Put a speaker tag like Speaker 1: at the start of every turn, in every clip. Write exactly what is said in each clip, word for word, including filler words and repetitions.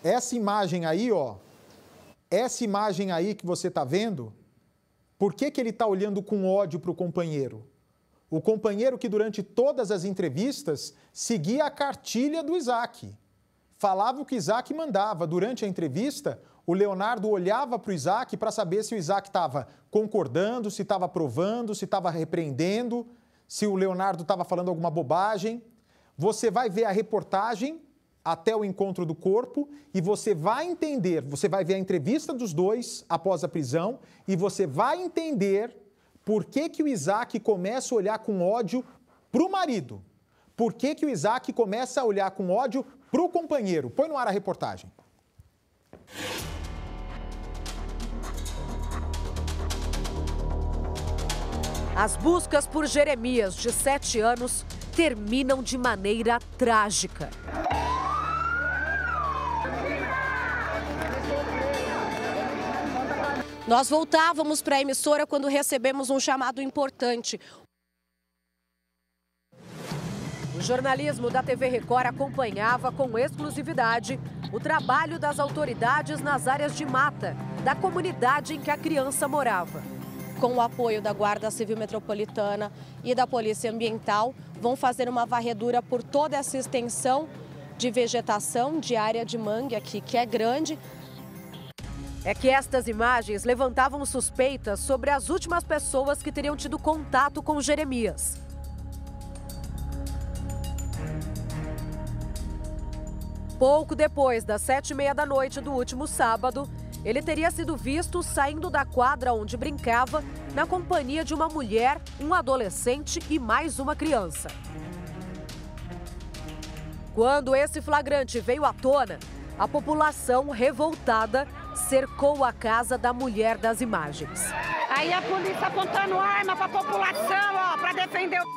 Speaker 1: Essa imagem aí, ó, essa imagem aí que você está vendo, por que que ele está olhando com ódio para o companheiro? O companheiro que durante todas as entrevistas seguia a cartilha do Isaac. Falava o que Isaac mandava. Durante a entrevista, o Leonardo olhava para o Isaac para saber se o Isaac estava concordando, se estava aprovando, se estava repreendendo, se o Leonardo estava falando alguma bobagem. Você vai ver a reportagem até o encontro do corpo e você vai entender, você vai ver a entrevista dos dois após a prisão e você vai entender por que que o Isaac começa a olhar com ódio para o marido. Por que que o Isaac começa a olhar com ódio para o companheiro. Põe no ar a reportagem.
Speaker 2: As buscas por Jeremias, de sete anos, terminam de maneira trágica.
Speaker 3: Nós voltávamos para a emissora quando recebemos um chamado importante.
Speaker 2: O jornalismo da T V Record acompanhava com exclusividade o trabalho das autoridades nas áreas de mata da comunidade em que a criança morava.
Speaker 3: Com o apoio da Guarda Civil Metropolitana e da Polícia Ambiental, vão fazer uma varredura por toda essa extensão de vegetação, de área de mangue aqui, que é grande.
Speaker 2: É que estas imagens levantavam suspeitas sobre as últimas pessoas que teriam tido contato com Jeremias. Pouco depois das sete e meia da noite do último sábado, ele teria sido visto saindo da quadra onde brincava, na companhia de uma mulher, um adolescente e mais uma criança. Quando esse flagrante veio à tona, a população revoltada cercou a casa da mulher das imagens.
Speaker 4: Aí a polícia apontando arma para a população, ó, para defender o...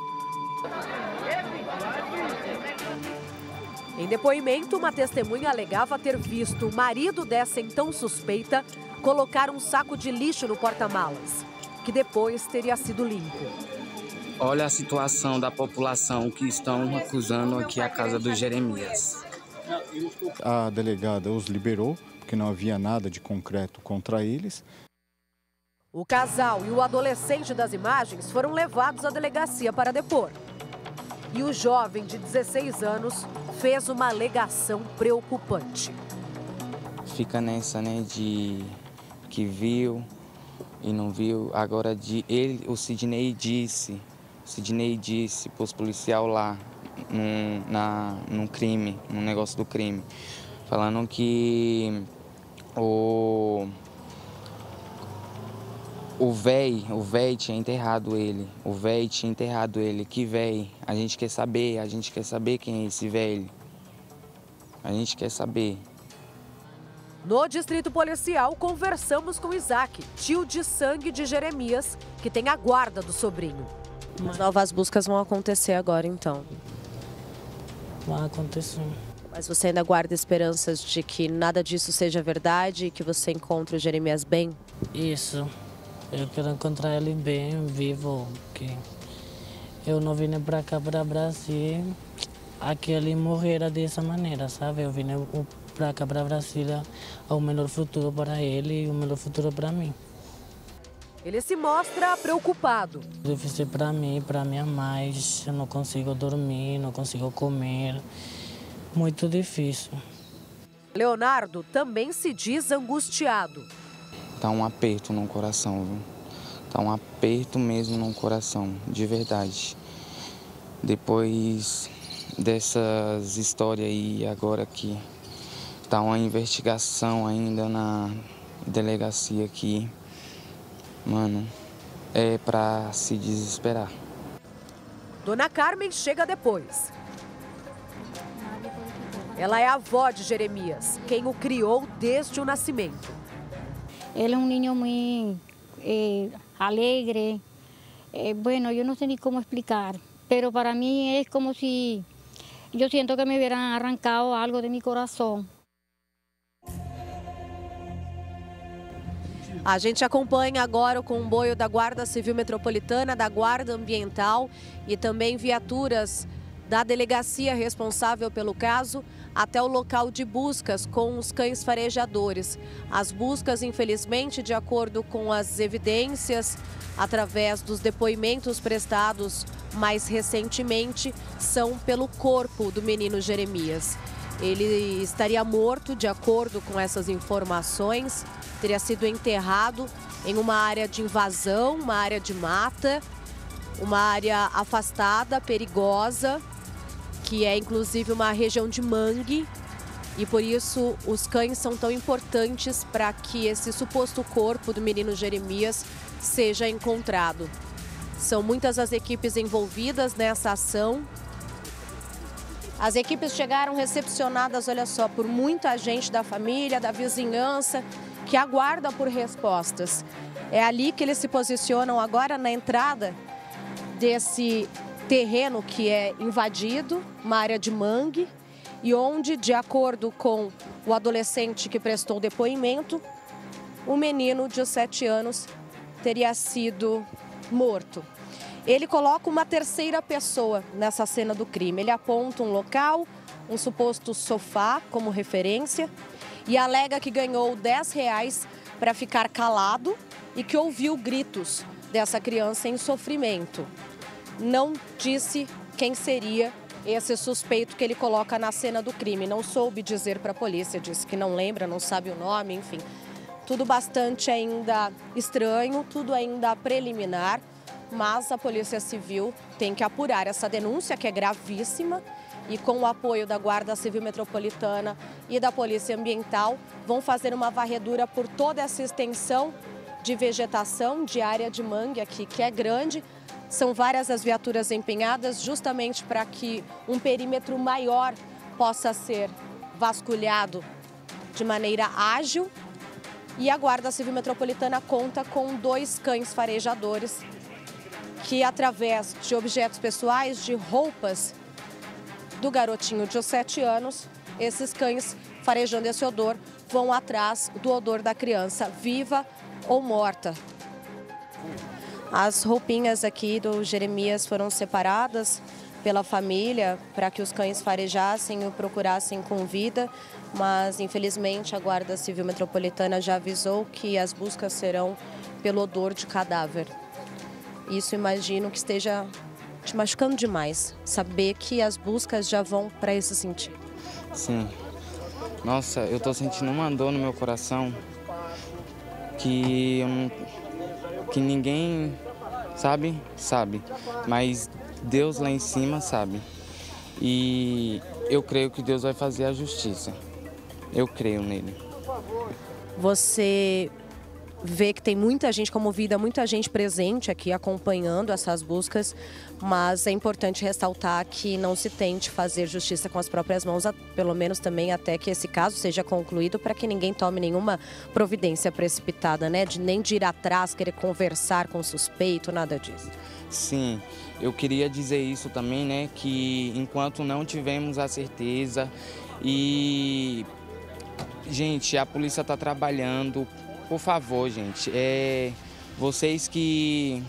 Speaker 2: Em depoimento, uma testemunha alegava ter visto o marido dessa então suspeita colocar um saco de lixo no porta-malas, que depois teria sido limpo.
Speaker 5: Olha a situação da população que estão acusando aqui a casa do Jeremias.
Speaker 6: A delegada os liberou, porque não havia nada de concreto contra eles.
Speaker 2: O casal e o adolescente das imagens foram levados à delegacia para depor. E o jovem de dezesseis anos fez uma alegação preocupante.
Speaker 5: Fica nessa, né, de que viu e não viu. Agora, de ele, o Sidney disse, o Sidney disse para os policiais lá, num, na, num crime, no negócio do crime, falando que o... O véi, o véi tinha enterrado ele, o véi tinha enterrado ele. Que véi? A gente quer saber, a gente quer saber quem é esse velho. A gente quer saber.
Speaker 2: No distrito policial, conversamos com Isaac, tio de sangue de Jeremias, que tem a guarda do sobrinho.
Speaker 3: As novas buscas vão acontecer agora, então.
Speaker 7: Vai acontecer.
Speaker 3: Mas você ainda guarda esperanças de que nada disso seja verdade e que você encontre o Jeremias bem?
Speaker 7: Isso. Eu quero encontrar ele bem, vivo, que eu não vim para cá, para o Brasil, aqui ele morrera dessa maneira, sabe? Eu vim para cá, para o Brasil, o melhor futuro para ele e o melhor futuro para mim.
Speaker 2: Ele se mostra preocupado.
Speaker 7: Difícil para mim, para minha mãe, eu não consigo dormir, não consigo comer, muito difícil.
Speaker 2: Leonardo também se diz angustiado.
Speaker 5: Tá um aperto no coração, viu? Tá um aperto mesmo no coração, de verdade. Depois dessas histórias aí, agora que tá uma investigação ainda na delegacia aqui, mano, é pra se desesperar.
Speaker 2: Dona Carmen chega depois. Ela é a avó de Jeremias, quem o criou desde o nascimento.
Speaker 8: Ele é um niño muy eh, alegre. Eh, bueno, yo no sé ni cómo explicar, pero para mí es como si yo siento que me hubieran arrancado algo de mi corazón.
Speaker 3: A gente acompanha agora o comboio da Guarda Civil Metropolitana, da Guarda Ambiental e também viaturas da delegacia responsável pelo caso, até o local de buscas com os cães farejadores. As buscas, infelizmente, de acordo com as evidências, através dos depoimentos prestados mais recentemente, são pelo corpo do menino Jeremias. Ele estaria morto, de acordo com essas informações, teria sido enterrado em uma área de invasão, uma área de mata, uma área afastada, perigosa, que é inclusive uma região de mangue, e por isso os cães são tão importantes para que esse suposto corpo do menino Jeremias seja encontrado. São muitas as equipes envolvidas nessa ação. As equipes chegaram recepcionadas, olha só, por muita gente da família, da vizinhança, que aguarda por respostas. É ali que eles se posicionam agora, na entrada desse terreno que é invadido, uma área de mangue, e onde, de acordo com o adolescente que prestou depoimento, o menino de sete anos teria sido morto. Ele coloca uma terceira pessoa nessa cena do crime. Ele aponta um local, um suposto sofá como referência, e alega que ganhou dez reais para ficar calado e que ouviu gritos dessa criança em sofrimento. Não disse quem seria esse suspeito que ele coloca na cena do crime. Não soube dizer para a polícia, disse que não lembra, não sabe o nome, enfim. Tudo bastante ainda estranho, tudo ainda preliminar, mas a Polícia Civil tem que apurar essa denúncia, que é gravíssima, e com o apoio da Guarda Civil Metropolitana e da Polícia Ambiental, vão fazer uma varredura por toda essa extensão de vegetação, de área de mangue aqui, que é grande. São várias as viaturas empenhadas justamente para que um perímetro maior possa ser vasculhado de maneira ágil. E a Guarda Civil Metropolitana conta com dois cães farejadores que, através de objetos pessoais, de roupas do garotinho de sete anos, esses cães, farejando esse odor, vão atrás do odor da criança, viva ou morta. As roupinhas aqui do Jeremias foram separadas pela família para que os cães farejassem e o procurassem com vida, mas infelizmente a Guarda Civil Metropolitana já avisou que as buscas serão pelo odor de cadáver. Isso imagino que esteja te machucando demais, saber que as buscas já vão para esse sentido.
Speaker 5: Sim. Nossa, eu tô sentindo uma dor no meu coração que, eu não, que ninguém sabe, sabe, mas Deus lá em cima sabe. E eu creio que Deus vai fazer a justiça. Eu creio nele.
Speaker 3: Você vê que tem muita gente comovida, muita gente presente aqui acompanhando essas buscas, mas é importante ressaltar que não se tente fazer justiça com as próprias mãos, pelo menos também até que esse caso seja concluído, para que ninguém tome nenhuma providência precipitada, né? De, nem de ir atrás, querer conversar com o suspeito, nada disso.
Speaker 5: Sim, eu queria dizer isso também, né? Que enquanto não tivermos a certeza e... Gente, a polícia está trabalhando. Por favor, gente, é, vocês que...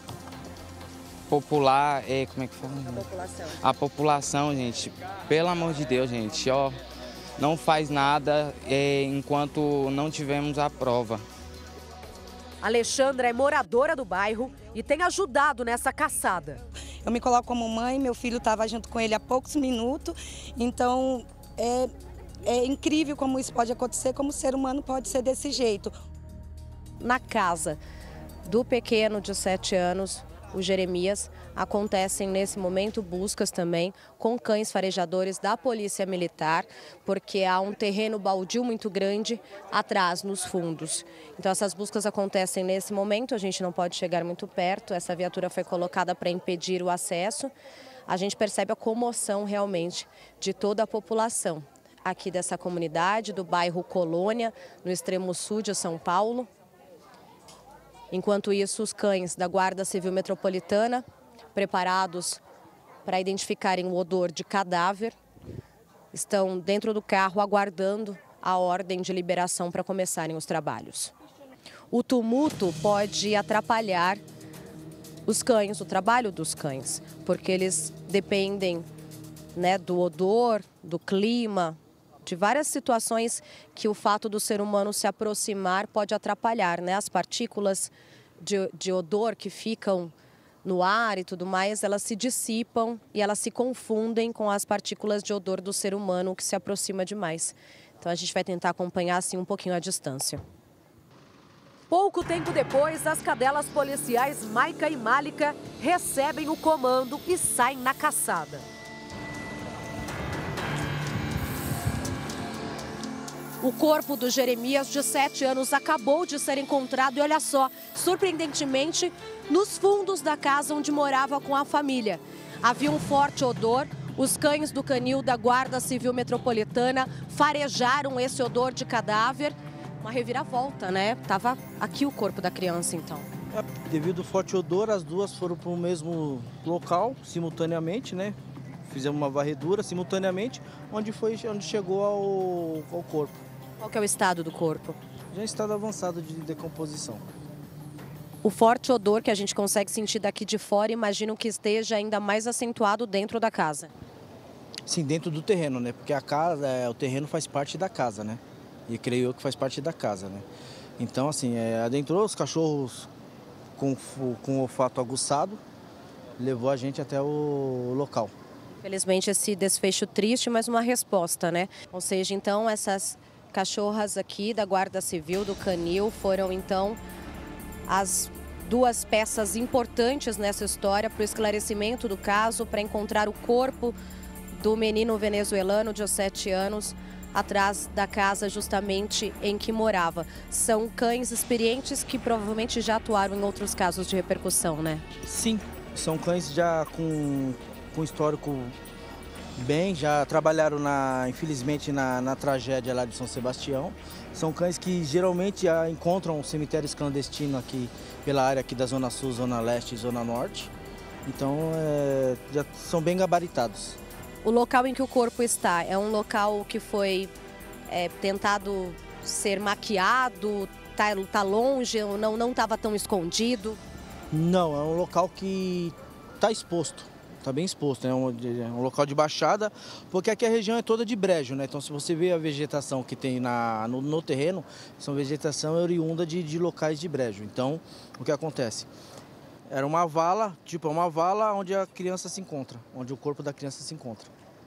Speaker 5: Popular, é, como é que fala? A população. A população, gente, pelo amor de Deus, gente, ó, não faz nada é, enquanto não tivermos a prova.
Speaker 2: Alexandra é moradora do bairro e tem ajudado nessa caçada.
Speaker 9: Eu me coloco como mãe, meu filho estava junto com ele há poucos minutos, então é... É incrível como isso pode acontecer, como o ser humano pode ser desse jeito.
Speaker 3: Na casa do pequeno de sete anos, o Jeremias, acontecem nesse momento buscas também com cães farejadores da Polícia Militar, porque há um terreno baldio muito grande atrás, nos fundos. Então essas buscas acontecem nesse momento, a gente não pode chegar muito perto, essa viatura foi colocada para impedir o acesso. A gente percebe a comoção realmente de toda a população aqui dessa comunidade, do bairro Colônia, no extremo sul de São Paulo. Enquanto isso, os cães da Guarda Civil Metropolitana, preparados para identificarem o odor de cadáver, estão dentro do carro aguardando a ordem de liberação para começarem os trabalhos. O tumulto pode atrapalhar os cães, o trabalho dos cães, porque eles dependem né, do odor, do clima, de várias situações que o fato do ser humano se aproximar pode atrapalhar, né? As partículas de, de odor que ficam no ar e tudo mais, elas se dissipam e elas se confundem com as partículas de odor do ser humano que se aproxima demais. Então a gente vai tentar acompanhar assim um pouquinho a distância.
Speaker 2: Pouco tempo depois, as cadelas policiais Maica e Malika recebem o comando e saem na caçada.
Speaker 3: O corpo do Jeremias, de sete anos, acabou de ser encontrado e, olha só, surpreendentemente, nos fundos da casa onde morava com a família. Havia um forte odor, os cães do canil da Guarda Civil Metropolitana farejaram esse odor de cadáver. Uma reviravolta, né? Tava aqui o corpo da criança, então.
Speaker 10: É, devido ao forte odor, as duas foram para o mesmo local, simultaneamente, né? Fizemos uma varredura simultaneamente, onde, foi, onde chegou ao, ao corpo.
Speaker 3: Qual que é o estado do corpo?
Speaker 10: Já em estado avançado de decomposição.
Speaker 3: O forte odor que a gente consegue sentir daqui de fora, imagino que esteja ainda mais acentuado dentro da casa.
Speaker 10: Sim, dentro do terreno, né? Porque a casa, é, o terreno faz parte da casa, né? E creio eu que faz parte da casa, né? Então, assim, é, adentrou os cachorros com, com o olfato aguçado, levou a gente até o local.
Speaker 3: Felizmente, esse desfecho triste, mas uma resposta, né? Ou seja, então, essas cachorras aqui da Guarda Civil, do canil, foram, então, as duas peças importantes nessa história para o esclarecimento do caso, para encontrar o corpo do menino venezuelano de sete anos atrás da casa justamente em que morava. São cães experientes que provavelmente já atuaram em outros casos de repercussão, né?
Speaker 10: Sim, são cães já com, com histórico bem, já trabalharam, na, infelizmente, na, na tragédia lá de São Sebastião. São cães que geralmente já encontram cemitérios clandestinos aqui pela área aqui da Zona Sul, Zona Leste e Zona Norte. Então, é, já são bem gabaritados.
Speaker 3: O local em que o corpo está é um local que foi é, tentado ser maquiado, tá, tá longe, não não estava tão escondido?
Speaker 10: Não, é um local que está exposto, está bem exposto, é um, é um local de baixada, porque aqui a região é toda de brejo, né? Então, se você vê a vegetação que tem na, no, no terreno, são vegetação oriunda de, de locais de brejo. Então, o que acontece? Era uma vala, tipo uma vala onde a criança se encontra, onde o corpo da criança se encontra.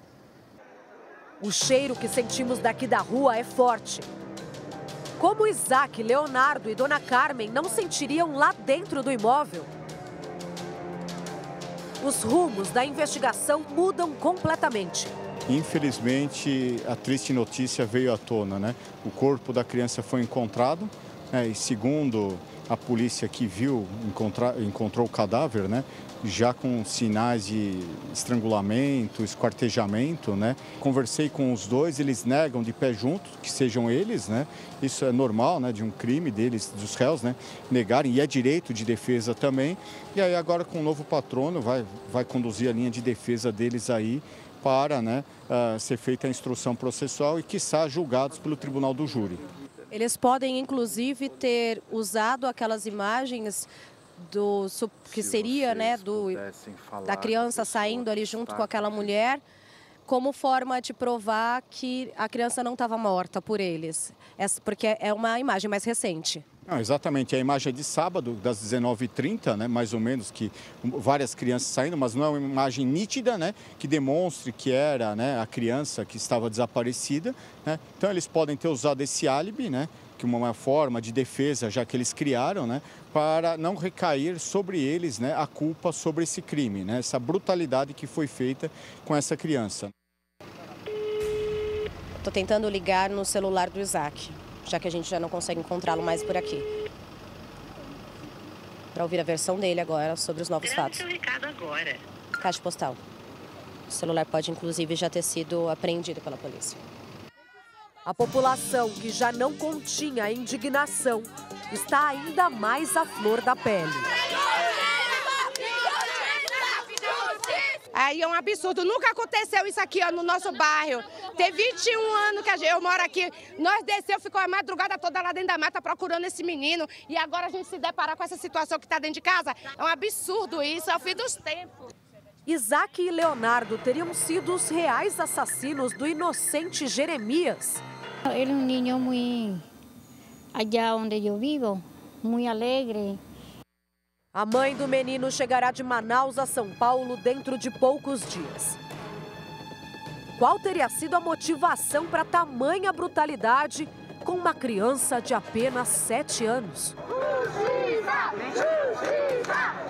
Speaker 2: O cheiro que sentimos daqui da rua é forte. Como Isaac, Leonardo e Dona Carmen não sentiriam lá dentro do imóvel? Os rumos da investigação mudam completamente.
Speaker 6: Infelizmente, a triste notícia veio à tona, né? O corpo da criança foi encontrado, né? E segundo a polícia que viu, encontra, encontrou o cadáver, né? Já com sinais de estrangulamento, esquartejamento, né? Conversei com os dois, eles negam de pé junto que sejam eles, né? Isso é normal, né? De um crime deles, dos réus, né? Negarem, e é direito de defesa também. E aí agora com o novo patrono vai, vai conduzir a linha de defesa deles aí para, né, uh, ser feita a instrução processual e, quiçá, julgados pelo Tribunal do Júri.
Speaker 3: Eles podem, inclusive, ter usado aquelas imagens do que seria, né, do, da criança saindo ali junto com aquela mulher, como forma de provar que a criança não estava morta por eles, porque é uma imagem mais recente.
Speaker 6: Não, exatamente, a imagem é de sábado, das dezenove e trinta, né, mais ou menos, que várias crianças saindo, mas não é uma imagem nítida, né, que demonstre que era, né, a criança que estava desaparecida, né. Então eles podem ter usado esse álibi, né, que uma forma de defesa, já que eles criaram, né, para não recair sobre eles, né, a culpa sobre esse crime, né, essa brutalidade que foi feita com essa criança.
Speaker 3: Estou tentando ligar no celular do Isaac, já que a gente já não consegue encontrá-lo mais por aqui. Para ouvir a versão dele agora sobre os novos fatos.
Speaker 11: Seu recado agora.
Speaker 3: Caixa postal. O celular pode, inclusive, já ter sido apreendido pela polícia.
Speaker 2: A população, que já não continha a indignação, está ainda mais à flor da pele.
Speaker 12: Aí é um absurdo, nunca aconteceu isso aqui, ó, no nosso bairro. Tem vinte e um anos que eu moro aqui, nós descemos, ficou a madrugada toda lá dentro da mata procurando esse menino e agora a gente se depara com essa situação que está dentro de casa. É um absurdo isso, é o fim dos tempos.
Speaker 2: Isaac e Leonardo teriam sido os reais assassinos do inocente Jeremias.
Speaker 8: Ele é um menino muito, allá onde eu vivo, muito alegre.
Speaker 2: A mãe do menino chegará de Manaus a São Paulo dentro de poucos dias. Qual teria sido a motivação para tamanha brutalidade com uma criança de apenas sete anos?
Speaker 11: Justiça! Justiça!